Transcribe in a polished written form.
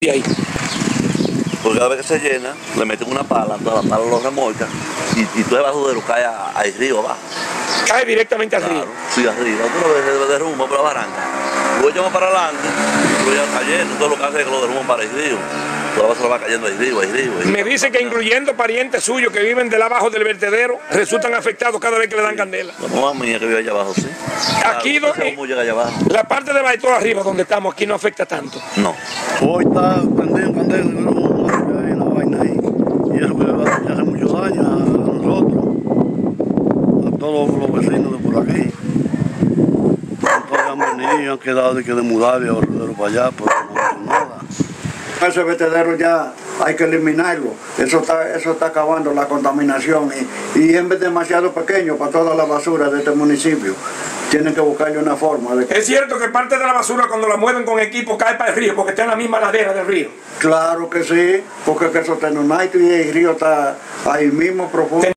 Y ahí. Porque cada vez que se llena, le meten una pala, toda la pala lo remolca y todo el basudero cae al río abajo. Cae directamente al río. Claro, sí, arriba. Tú lo ves de rumbo por la barranca. Luego llama para adelante, luego ya cayendo, todo lo que hace es que lo derrumban para el río. Toda la basura va cayendo al río, al río. Me dice que incluyendo parientes suyos que viven del abajo del vertedero, resultan afectados cada vez que le dan candela. La mamá mía que vive allá abajo, sí. Aquí claro, llega allá abajo. la parte de Baitó arriba donde estamos, aquí no afecta tanto. No. Hoy está prendido candela, hay una vaina ahí. Y eso que hace mucho daño a nosotros, a todos los vecinos de por aquí. Todos han venido, han quedado de mudar de vertedero para allá, pero no hacen nada. Ese vertedero ya hay que eliminarlo. Eso está acabando la contaminación y es demasiado pequeño para toda la basura de este municipio. Tienen que buscarle una forma de... Es cierto que parte de la basura cuando la mueven con equipo cae para el río porque está en la misma ladera del río. Claro que sí, porque eso está en un night y el río está ahí mismo profundo.